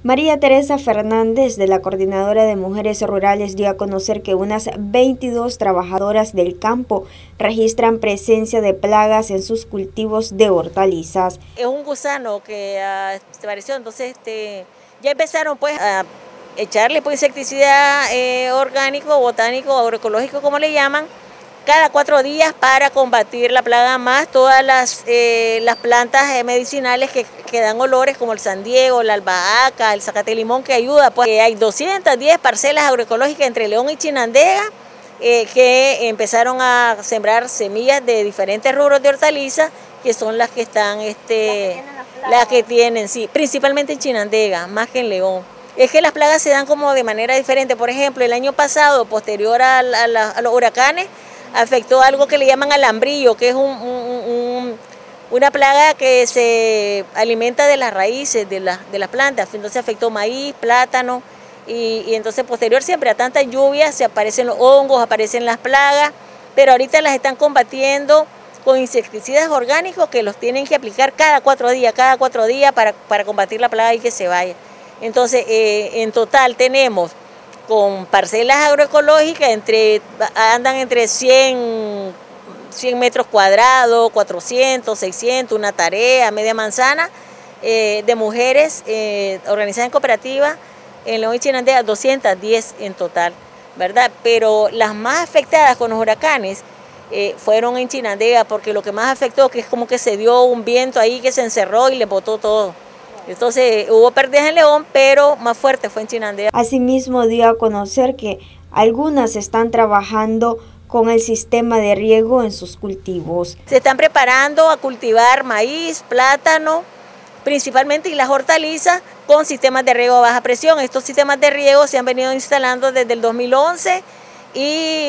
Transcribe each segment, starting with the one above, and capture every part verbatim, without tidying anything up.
María Teresa Fernández, de la Coordinadora de Mujeres Rurales, dio a conocer que unas veintidós trabajadoras del campo registran presencia de plagas en sus cultivos de hortalizas. Es un gusano que uh, se apareció, entonces este, ya empezaron pues a echarle pues, insecticida eh, orgánico, botánico, agroecológico, como le llaman, cada cuatro días para combatir la plaga, más todas las, eh, las plantas eh, medicinales que, que dan olores, como el sandiego, la albahaca, el zacate limón, que ayuda. Pues hay doscientas diez parcelas agroecológicas entre León y Chinandega eh, que empezaron a sembrar semillas de diferentes rubros de hortalizas, que son las que están, este, las que tienen, sí, principalmente en Chinandega, más que en León. Es que las plagas se dan como de manera diferente. Por ejemplo, el año pasado, posterior a, a, la, a los huracanes, afectó algo que le llaman alambrillo, que es un, un, un, una plaga que se alimenta de las raíces de, la, de las plantas. Entonces afectó maíz, plátano, y, y entonces posterior siempre a tanta lluvia se aparecen los hongos, aparecen las plagas, pero ahorita las están combatiendo con insecticidas orgánicos que los tienen que aplicar cada cuatro días, cada cuatro días para, para combatir la plaga y que se vaya. Entonces eh, en total tenemos con parcelas agroecológicas, entre, andan entre cien, cien metros cuadrados, cuatrocientos, seiscientos, una tarea, media manzana, eh, de mujeres eh, organizadas en cooperativas, en León y Chinandega, doscientas diez en total, ¿verdad? Pero las más afectadas con los huracanes eh, fueron en Chinandega, porque lo que más afectó que es como que se dio un viento ahí que se encerró y le botó todo. Entonces hubo pérdidas en León, pero más fuerte fue en Chinandega. Asimismo dio a conocer que algunas están trabajando con el sistema de riego en sus cultivos. Se están preparando a cultivar maíz, plátano, principalmente y las hortalizas con sistemas de riego a baja presión. Estos sistemas de riego se han venido instalando desde el dos mil once y,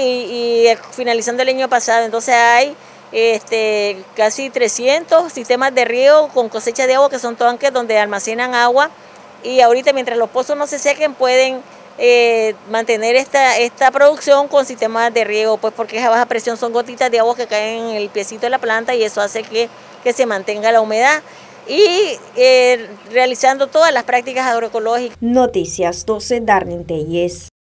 y finalizando el año pasado. Entonces hay Este, casi trescientos sistemas de riego con cosecha de agua, que son tanques donde almacenan agua, y ahorita mientras los pozos no se sequen pueden eh, mantener esta, esta producción con sistemas de riego, pues porque a baja presión son gotitas de agua que caen en el piecito de la planta y eso hace que, que se mantenga la humedad, y eh, realizando todas las prácticas agroecológicas. Noticias doce, Darlene Telles.